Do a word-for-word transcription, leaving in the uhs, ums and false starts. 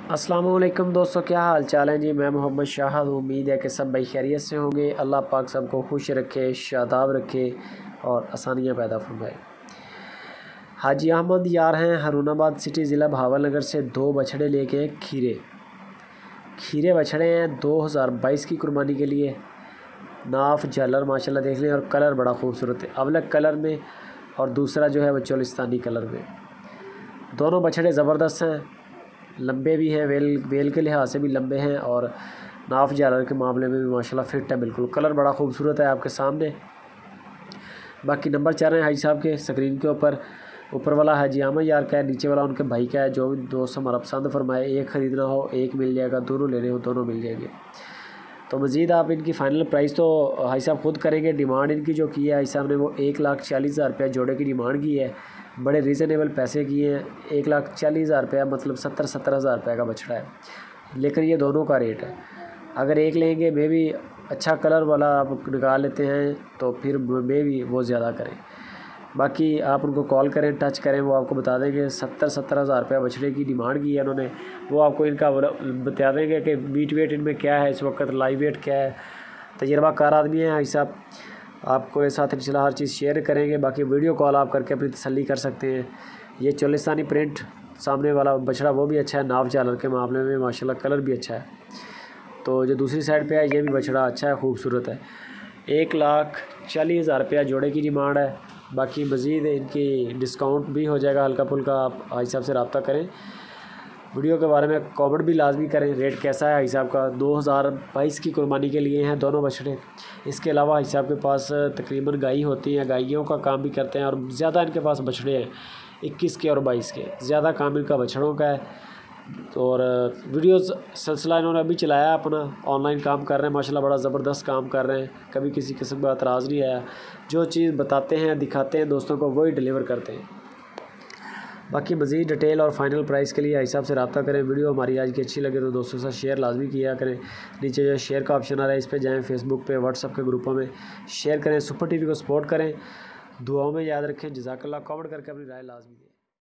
अस्सलाम वालेकुम दोस्तों, क्या हाल चाल है जी। मैं मोहम्मद शाहद, उम्मीद है कि सब भाई खैरियत से होंगे। अल्लाह पाक सबको खुश रखे, शादाब रखे और आसानियाँ पैदा फरमाए। हाजी अहमद यार हैं हारूनाबाद सिटी ज़िला भावलनगर से दो बछड़े लेके खीरे खीरे बछड़े हैं दो हज़ार बाईस की कुर्बानी के लिए। नाफ झालर माशाल्लाह देख लें और कलर बड़ा खूबसूरत है, अवलग कलर में, और दूसरा जो है वो चोलिस्तानी कलर में। दोनों बछड़े ज़बरदस्त हैं, लंबे भी हैं, वेल वेल के लिहाज से भी लंबे हैं और नाफ झालर के मामले में भी माशाल्लाह फिट है बिल्कुल। कलर बड़ा खूबसूरत है आपके सामने। बाकी नंबर चल रहे हैं हाजी साहब के स्क्रीन के ऊपर। ऊपर वाला हाजी अहमद यार का है, नीचे वाला उनके भाई का है। जो भी दोस्त हमारा पसंद फरमाए, एक ख़रीदना हो एक मिल जाएगा, दोनों लेने हो दोनों मिल जाएंगे। तो मज़ीद आप इनकी फ़ाइनल प्राइस तो हाजी साहब खुद करेंगे। डिमांड इनकी जो की है हाजी साहब ने, वो एक लाख चालीस हज़ार रुपया जोड़े की डिमांड की है। बड़े रीज़नेबल पैसे किए हैं। एक लाख चालीस हज़ार रुपया मतलब सत्तर सत्तर हज़ार रुपये का बछड़ा है, लेकिन ये दोनों का रेट है। अगर एक लेंगे मे भी अच्छा कलर वाला आप निकाल लेते हैं तो फिर मे भी वो ज़्यादा करें। बाकी आप उनको कॉल करें, टच करें, वो आपको बता देंगे। सत्तर सत्तर हज़ार रुपये बछड़े की डिमांड की है उन्होंने। वो आपको इनका बता देंगे कि मीट वेट इनमें क्या है इस वक्त, लाइव वेट क्या है। तजर्बाकार आदमी है हाजी साहब, आपको ये साथ इंशाल्लाह हर चीज़ शेयर करेंगे। बाकी वीडियो कॉल आप करके अपनी तसल्ली कर सकते हैं। ये चोलिस्तानी प्रिंट सामने वाला बछड़ा वो भी अच्छा है, नाफ झालर के मामले में माशाल्लाह कलर भी अच्छा है। तो जो दूसरी साइड पे है ये भी बछड़ा अच्छा है, खूबसूरत है। एक लाख चालीस हज़ार रुपया जोड़े की डिमांड है। बाकी मज़ीद इनकी डिस्काउंट भी हो जाएगा हल्का फुल्का। आप हाजी साहब से रब्ता करें। वीडियो के बारे में कमेंट भी लाजमी करें, रेट कैसा है हाजी साहब का। दो हज़ार बाईस की कुर्बानी के लिए हैं दोनों बछड़े। इसके अलावा हाजी साहब के पास तकरीबन गाय होती हैं, गायों का काम भी करते हैं, और ज़्यादा इनके पास बछड़े हैं इक्कीस के और बाईस के। ज़्यादा काम इनका बछड़ों का है। और वीडियोस सिलसिला इन्होंने अभी चलाया अपना, ऑनलाइन काम कर रहे हैं माशाल्लाह, बड़ा ज़बरदस्त काम कर रहे हैं। कभी किसी किस्म का एतराज़ नहीं आया। जो चीज़ बताते हैं दिखाते हैं दोस्तों को, वही डिलीवर करते हैं। बाकी मज़ीद डिटेल और फाइनल प्राइस के लिए हाजी साहब से रब्ता करें। वीडियो हमारी आज की अच्छी लगे तो दोस्तों के साथ शेयर लाजमी किया करें। नीचे जो शेयर का ऑप्शन आ रहा है इस पर जाएँ, फेसबुक पे व्हाट्सअप के ग्रुपों में शेयर करें। सुपर टीवी को सपोर्ट करें, दुआओं में याद रखें। जज़ाकल्लाह। कमेंट करके अपनी राय लाजमी दें।